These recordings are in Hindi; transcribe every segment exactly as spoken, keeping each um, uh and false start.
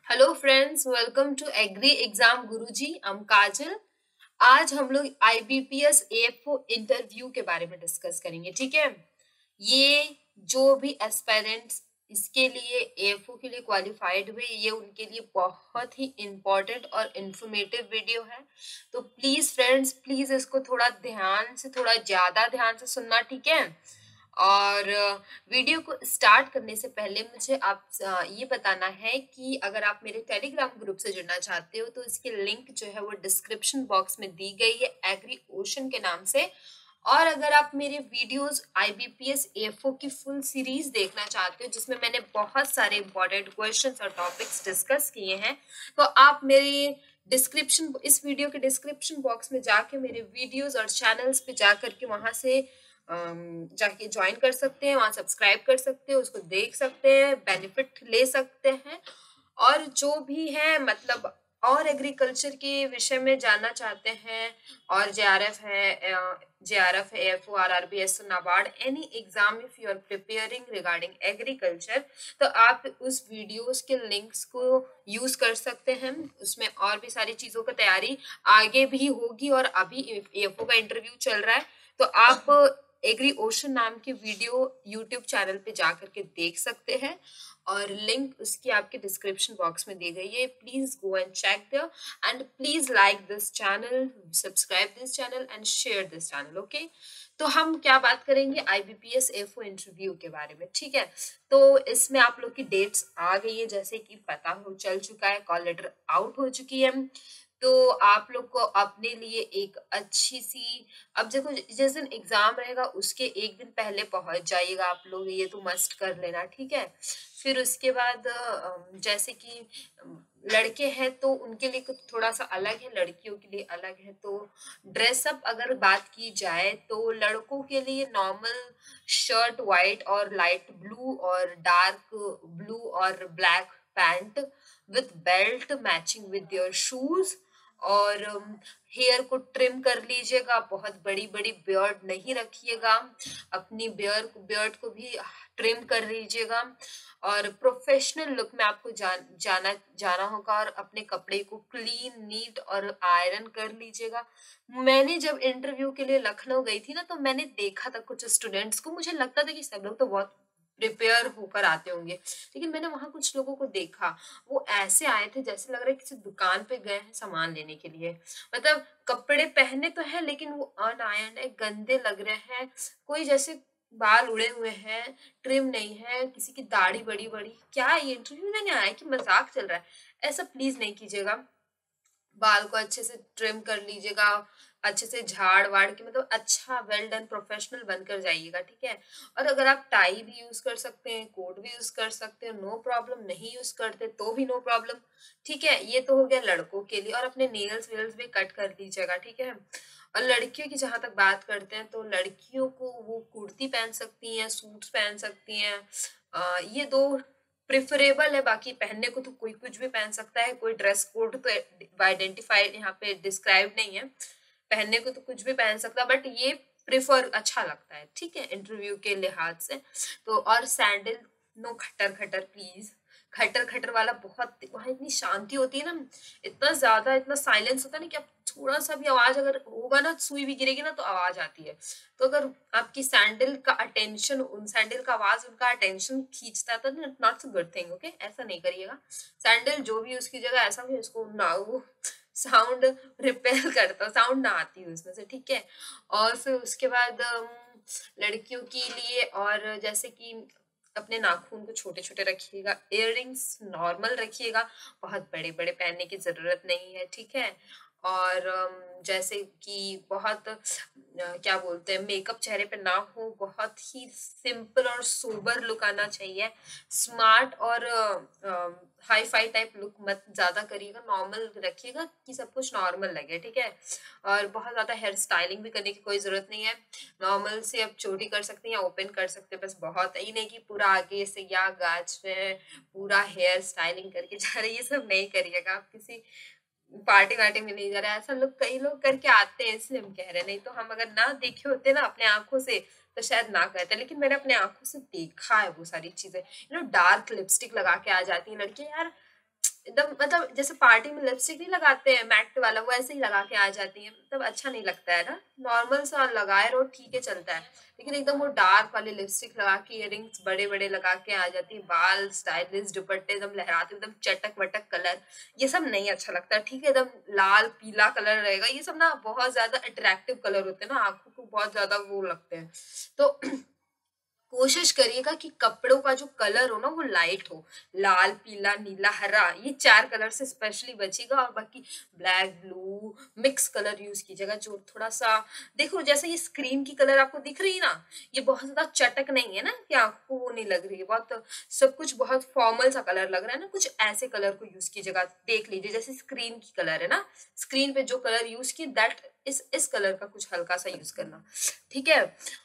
Hello friends, welcome to agri exam Guruji. हम काजल। आज हम लोग आईबीपीएस एएफओ इंटरव्यू के बारे में डिस्कस करेंगे। ठीक है, ये जो भी एस्पायरेंट्स इसके लिए एएफओ के लिए क्वालिफाइड हुए, ये उनके लिए बहुत ही इम्पोर्टेंट और इंफॉर्मेटिव वीडियो है। तो प्लीज फ्रेंड्स, प्लीज इसको थोड़ा ध्यान से, थोड़ा ज्यादा ध्यान से सुनना। ठीक है, और वीडियो को स्टार्ट करने से पहले मुझे आप ये बताना है कि अगर आप मेरे टेलीग्राम ग्रुप से जुड़ना चाहते हो तो इसकी लिंक जो है वो डिस्क्रिप्शन बॉक्स में दी गई है, एग्री ओशन के नाम से। और अगर आप मेरे वीडियोस आईबीपीएस एएफओ की फुल सीरीज देखना चाहते हो जिसमें मैंने बहुत सारे इंपॉर्टेंट क्वेश्चंस और टॉपिक्स डिस्कस किए हैं, तो आप मेरे डिस्क्रिप्शन इस वीडियो के डिस्क्रिप्शन बॉक्स में जाके मेरे वीडियोस और चैनल्स पे जाकर के वहां से जाके ज्वाइन कर सकते हैं, वहां सब्सक्राइब कर सकते हैं, उसको देख सकते हैं, बेनिफिट ले सकते हैं। और जो भी है मतलब और एग्रीकल्चर के विषय में जानना चाहते हैं, और जेआरएफ है, जेआरएफ है, AFO, RRB, SO, NABARD, any exam if you are preparing regarding agriculture, तो आप उस वीडियोस के लिंक्स को यूज कर सकते हैं। उसमें और भी सारी चीजों का तैयारी आगे भी होगी, और अभी एएफओ का इंटरव्यू चल रहा है, तो आप एग्री ओशन नाम की वीडियो यूट्यूब चैनल पे जाकर के देख सकते हैं, और लिंक उसकी आपके डिस्क्रिप्शन बॉक्स में दी गई है। Please go and check there, and please like this channel, subscribe this channel and share this channel. Okay, तो हम क्या बात करेंगे आईबीपीएस एएफओ इंटरव्यू के बारे में। ठीक है, तो इसमें आप लोग की डेट्स आ गई है, जैसे कि पता हो चल चुका है, कॉल लेटर आउट हो चुकी है। तो आप लोग को अपने लिए एक अच्छी सी, अब देखो जिस दिन एग्जाम रहेगा उसके एक दिन पहले पहुंच जाइएगा आप लोग, ये तो मस्ट कर लेना। ठीक है, फिर उसके बाद जैसे कि लड़के हैं तो उनके लिए कुछ थोड़ा सा अलग है, लड़कियों के लिए अलग है। तो ड्रेसअप अगर बात की जाए तो लड़कों के लिए नॉर्मल शर्ट वाइट और लाइट ब्लू और डार्क ब्लू और black pant with belt matching with your shoes, और हेयर को ट्रिम कर लीजिएगा, बहुत बड़ी बड़ी बियर्ड नहीं रखिएगा, अपनी बियर्ड बियर्ड को भी ट्रिम कर लीजिएगा, और प्रोफेशनल लुक में आपको जान जाना जाना होगा, और अपने कपड़े को क्लीन नीट और आयरन कर लीजिएगा। मैंने जब इंटरव्यू के लिए लखनऊ गई थी ना, तो मैंने देखा था कुछ स्टूडेंट्स को, मुझे लगता था कि सब लोग तो बहुत प्रिपेयर होकर आते होंगे, लेकिन मैंने वहां कुछ लोगों को देखा, वो ऐसे आए थे जैसे लग रहा है किसी दुकान पे गए हैं सामान लेने के लिए। मतलब कपड़े पहने तो है लेकिन वो अनआयरन है, गंदे लग रहे हैं, कोई जैसे बाल उड़े हुए हैं, ट्रिम नहीं है, किसी की दाढ़ी बड़ी बड़ी। क्या ये इंटरव्यू देने आया कि मजाक चल रहा है? ऐसा प्लीज नहीं कीजिएगा। बाल को अच्छे से ट्रिम कर लीजिएगा, अच्छे से झाड़ वाड़ के, मतलब अच्छा वेल डन प्रोफेशनल बनकर जाइएगा। ठीक है, और अगर आप टाई भी यूज कर सकते हैं, कोट भी यूज कर सकते हैं, नो प्रॉब्लम। नहीं यूज करते तो भी नो प्रॉब्लम। ठीक है, ये तो हो गया लड़कों के लिए। और अपने नेल्स वेल्स भी कट कर लीजिएगा। ठीक है, और लड़कियों की जहां तक बात करते हैं तो लड़कियों को वो कुर्ती पहन सकती हैं, सूट्स पहन सकती हैं, आ, ये दो प्रिफरेबल है। बाकी पहनने को तो कोई कुछ भी पहन सकता है, कोई ड्रेस कोड तो आइडेंटिफाइड यहाँ पे डिस्क्राइब नहीं है, पहनने को तो कुछ भी पहन सकता, बट ये प्रिफर अच्छा लगता है। ठीक है, इंटरव्यू के लिहाज से। तो और सैंडल नो खटर खटर प्लीज, खटर खटर वाला बहुत, वहां इतनी शांति होती है ना, इतना ज्यादा इतना साइलेंस होता है ना कि आप थोड़ा सा भी आवाज अगर होगा ना, सुई भी गिरेगी ना तो आवाज आती है। तो अगर आपकी सैंडल का अटेंशन, उन सैंडल का आवाज उनका अटेंशन खींचता है तो not a good thing. Okay, ऐसा नहीं करिएगा। सैंडल जो भी उसकी जगह ऐसा भी उसको ना वो साउंड रिपेयर करता, साउंड ना आती है उसमें से। ठीक है, और फिर उसके बाद लड़कियों के लिए, और जैसे कि अपने नाखून को छोटे छोटे रखिएगा, इयररिंग्स नॉर्मल रखिएगा, बहुत बड़े बड़े पहनने की जरूरत नहीं है। ठीक है, और जैसे कि बहुत क्या बोलते हैं, मेकअप चेहरे पे ना हो, बहुत ही सिंपल और सोबर लुक आना चाहिए। स्मार्ट और हाई फाई टाइप लुक मत ज्यादा करिएगा, नॉर्मल रखिएगा कि सब कुछ नॉर्मल लगे। ठीक है, और बहुत ज्यादा हेयर स्टाइलिंग भी करने की कोई जरूरत नहीं है, नॉर्मल से आप छोटी कर सकते हैं या ओपन कर सकते हैं, बस बहुत ही नहीं कि पूरा आगे से या गाछ में पूरा हेयर स्टाइलिंग करके जा रही है, ये सब नहीं करिएगा। आप किसी पार्टी वार्टी में नहीं जा रहा है, ऐसा लोग कई लोग करके आते हैं, इसलिए हम कह रहे हैं। नहीं तो हम अगर ना देखे होते ना अपने आंखों से तो शायद ना कहते, लेकिन मैंने अपने आंखों से देखा है वो सारी चीजें। यू नो डार्क लिपस्टिक लगा के आ जाती है लड़कियां यार, एकदम मतलब जैसे पार्टी में लिपस्टिक नहीं लगाते हैं मैट वाला, वो ऐसे ही लगा के आ जाती है, मतलब अच्छा नहीं लगता है ना। नॉर्मल सा लगाए रहो ठीक है चलता है, लेकिन एकदम वो डार्क वाली लिपस्टिक लगा के, इयरिंग्स बड़े बड़े लगा के आ जाती है, बाल स्टाइलिश, दुपट्टे एकदम लहराते एकदम चटक वटक कलर, ये सब नहीं अच्छा लगता। ठीक है, एकदम लाल पीला कलर रहेगा, ये सब ना बहुत ज्यादा अट्रैक्टिव कलर होते हैं ना, आंखों को बहुत ज्यादा वो लगते हैं। तो कोशिश करिएगा कि कपड़ों का जो कलर हो ना वो लाइट हो, लाल पीला नीला हरा, ये चार कलर से स्पेशली बचिएगा, और बाकी black blue mix colour use कीजिएगा जो थोड़ा सा, देखो जैसे ये स्क्रीन की कलर आपको दिख रही है ना, ये बहुत ज्यादा चटक नहीं है ना कि आपको वो नहीं लग रही है, बहुत सब कुछ बहुत फॉर्मल सा कलर लग रहा है ना, कुछ ऐसे कलर को यूज कीजिएगा। देख लीजिए जैसे स्क्रीन की कलर है ना, स्क्रीन पे जो कलर यूज की दैट इस इस कलर का कुछ हल्का सा यूज करना, ठीक है।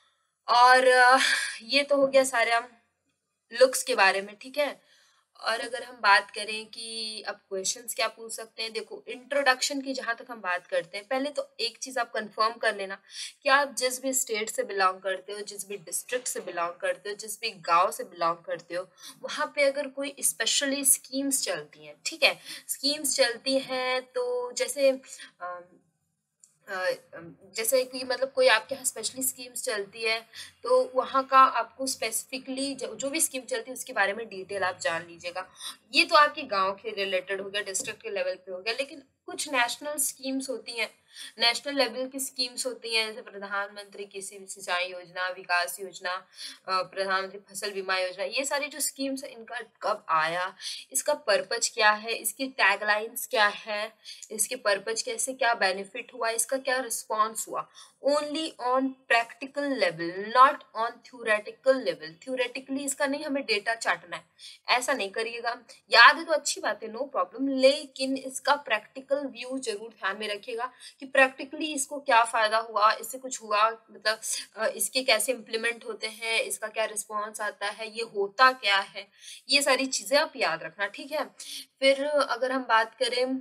और अ, ये तो हो गया सारा लुक्स के बारे में, ठीक है। और अगर हम बात करें कि अब क्वेश्चंस क्या पूछ सकते हैं, देखो इंट्रोडक्शन की जहां तक हम बात करते हैं, पहले तो एक चीज आप कंफर्म कर लेना कि आप जिस भी स्टेट से बिलोंग करते हो, जिस भी डिस्ट्रिक्ट से बिलोंग करते हो, जिस भी गांव से बिलोंग करते हो, वहां पे अगर कोई स्पेशली स्कीम्स चलती हैं, ठीक है, स्कीम्स चलती हैं तो जैसे अम, अ, अम, जैसे कि मतलब कोई आपके यहाँ स्पेशली स्कीम्स चलती है, तो वहाँ का आपको स्पेसिफिकली जो, जो भी स्कीम चलती है उसके बारे में डिटेल आप जान लीजिएगा। ये तो आपके गांव के रिलेटेड हो गया, डिस्ट्रिक्ट के लेवल पे हो गया, लेकिन कुछ नेशनल स्कीम्स होती हैं, नेशनल लेवल की स्कीम्स होती हैं, जैसे प्रधानमंत्री कृषि सिंचाई योजना, विकास योजना, अ, प्रधानमंत्री फसल बीमा योजना, ये सारी जो स्कीम्स है इनका कब आया, इसका पर्पज क्या है, इसकी टैगलाइंस क्या है, इसके पर्पज कैसे, क्या बेनिफिट हुआ, इसका क्या रिस्पॉन्स हुआ, only on practical level, not on theoretical level. Theoretically इसका नहीं हमें डेटा चाटना है, ऐसा नहीं करिएगा। याद है तो अच्छी बात है, नो प्रॉब्लम, लेकिन इसका प्रैक्टिकल व्यू जरूर ध्यान में रखिएगा कि प्रैक्टिकली इसको क्या फायदा हुआ, इससे कुछ हुआ, मतलब अ, इसके कैसे इम्प्लीमेंट होते हैं, इसका क्या रिस्पॉन्स आता है, ये होता क्या है, ये सारी चीजें आप याद रखना, ठीक है। फिर अगर हम बात करें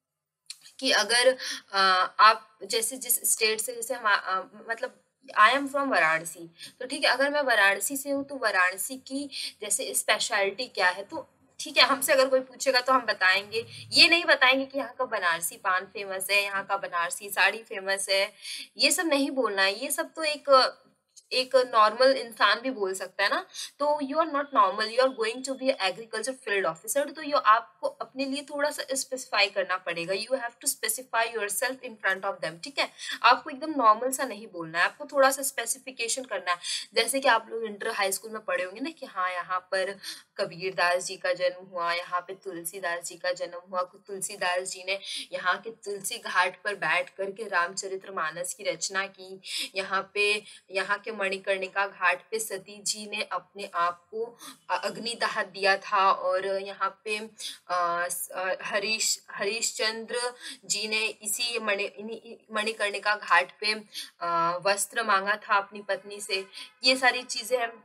कि अगर अ, आप जैसे जिस स्टेट से, जैसे हम अ, मतलब आई एम फ्रॉम वाराणसी, तो ठीक है, अगर मैं वाराणसी से हूँ तो वाराणसी की जैसे स्पेशलिटी क्या है, तो ठीक है हमसे अगर कोई पूछेगा तो हम बताएंगे, ये नहीं बताएंगे कि यहाँ का बनारसी पान फेमस है, यहाँ का बनारसी साड़ी फेमस है, ये सब नहीं बोलना है, ये सब तो एक एक नॉर्मल इंसान भी बोल सकता है ना। तो you are not normal, you are going to be agriculture field officer, तो यू आपको अपने लिए थोड़ा सा स्पेसिफाई करना पड़ेगा, you have to specify yourself in front of them, ठीक है। आपको एकदम नॉर्मल सा नहीं बोलना है, आपको थोड़ा सा स्पेसिफिकेशन करना है। जैसे कि आप लोग इंटर हाई स्कूल में पढ़े होंगे ना कि हाँ यहाँ पर कबीरदास जी का जन्म हुआ, यहाँ पे तुलसीदास जी का जन्म हुआ, तुलसीदास जी ने यहाँ के तुलसी घाट पर बैठ करके रामचरितमानस की रचना की, यहाँ पे यहाँ के मणिकर्णिका घाट पे सती जी ने अपने आप को अग्निदाह दिया था, और यहाँ पे अ, स- अ, हरीश हरीशचंद्र जी ने इसी मणि इन्हीं- मणिकर्णिका घाट पे अ, वस्त्र मांगा था अपनी पत्नी से। ये सारी चीजें हम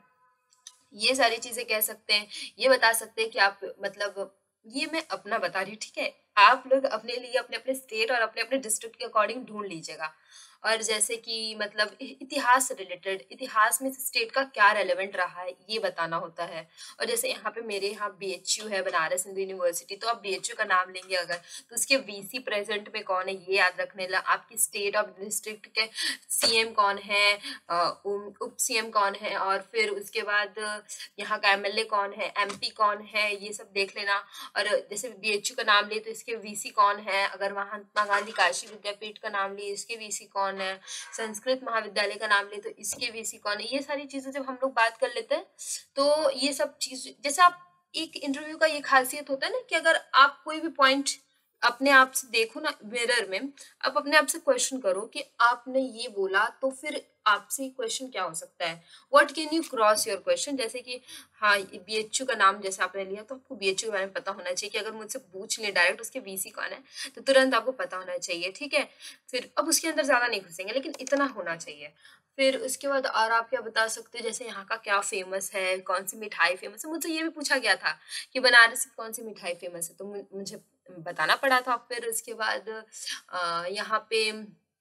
ये सारी चीजें कह सकते हैं, ये बता सकते हैं कि आप मतलब, ये मैं अपना बता रही हूँ, ठीक है, आप लोग अपने लिए अपने अपने स्टेट और अपने अपने डिस्ट्रिक्ट के अकॉर्डिंग ढूंढ लीजिएगा। और जैसे कि मतलब इ- इतिहास से रिलेटेड, इतिहास में स्टेट का क्या रेलेवेंट रहा है ये बताना होता है। और जैसे यहाँ पे मेरे यहाँ बी एच यू है, बनारस हिंदू यूनिवर्सिटी, तो आप बी एच यू का नाम लेंगे अगर, तो उसके वी सी प्रेजेंट में कौन है ये याद रखने ला, आपकी स्टेट और डिस्ट्रिक्ट के सी एम कौन है, अ, उप उप सी एम कौन है, और फिर उसके बाद यहाँ का एम एल ए कौन है, एम पी कौन है, ये सब देख लेना। और जैसे बी एच यू का नाम लिए तो इसके वी सी कौन है, अगर महात्मा गांधी काशी विद्यापीठ का नाम लिए इसके वी सी कौन है, संस्कृत महाविद्यालय का नाम लिए तो इसके वी सी कौन है, ये सारी चीजें जब हम लोग बात कर लेते हैं तो ये सब चीज, जैसे आप एक इंटरव्यू का ये खासियत होता है ना कि अगर आप कोई भी पॉइंट अपने आप से देखो ना मिरर में, आप अपने आप से क्वेश्चन करो कि आपने ये बोला तो फिर आपसे क्वेश्चन क्या हो सकता है, what can you cross your question. जैसे कि हाँ बी एच यू का नाम जैसे आपने लिया तो आपको बी एच यू के बारे में पता होना चाहिए कि अगर मुझसे पूछ ले डायरेक्ट उसके वी सी कौन है तो तुरंत आपको पता होना चाहिए, ठीक है। फिर अब उसके अंदर ज्यादा नहीं घुसेंगे लेकिन इतना होना चाहिए। फिर उसके बाद और आप क्या बता सकते हो, जैसे यहाँ का क्या फेमस है, कौन सी मिठाई फेमस है, मुझसे ये भी पूछा गया था कि बनारस की कौन सी मिठाई फेमस है, तो मु- मुझे बताना पड़ा था। फिर उसके बाद अ, यहाँ पे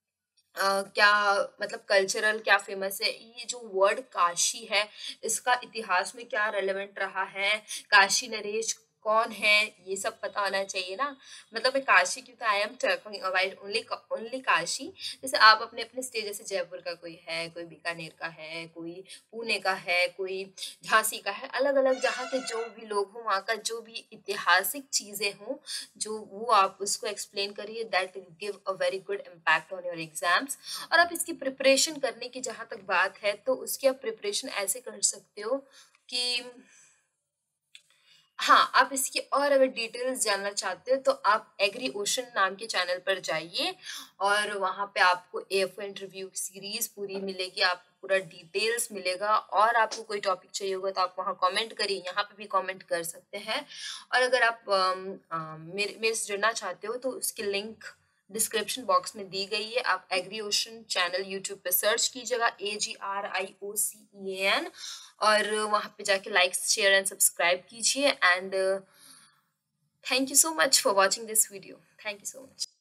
अ, क्या मतलब कल्चरल क्या फेमस है, ये जो वर्ड काशी है इसका इतिहास में क्या रेलेवेंट रहा है, काशी नरेश कौन है, ये सब पता होना चाहिए ना। मतलब मैं काशी की, तो I am talking about only only Kashi. जैसे आप अपने अपने स्टेट, जैसे जयपुर का कोई है, कोई बीकानेर का है, कोई पुणे का है, कोई झांसी का है, अलग अलग जहाँ के जो भी लोग हों, वहाँ का जो भी ऐतिहासिक चीज़ें हों, जो वो आप उसको एक्सप्लेन करिए। That give a very good impact on your exams. और आप इसकी प्रिपरेशन करने की जहाँ तक बात है, तो उसकी आप प्रिपरेशन ऐसे कर सकते हो कि हाँ, आप इसकी और अगर डिटेल्स जानना चाहते हो, तो आप एग्री ओशन नाम के चैनल पर जाइए और वहाँ पे आपको एएफओ इंटरव्यू सीरीज पूरी मिलेगी, आपको पूरा डिटेल्स मिलेगा। और आपको कोई टॉपिक चाहिए होगा तो आप वहाँ कमेंट करिए, यहाँ पे भी कमेंट कर सकते हैं। और अगर आप अम, अम, मेरे मेरे से जुड़ना चाहते हो, तो उसकी लिंक डिस्क्रिप्शन बॉक्स में दी गई है। आप एग्री ओशन चैनल यूट्यूब पे सर्च कीजिएगा, A ji are I O C E N, और वहाँ पे जाके लाइक शेयर एंड सब्सक्राइब कीजिए। And thank you so much for watching this video. Thank you so much.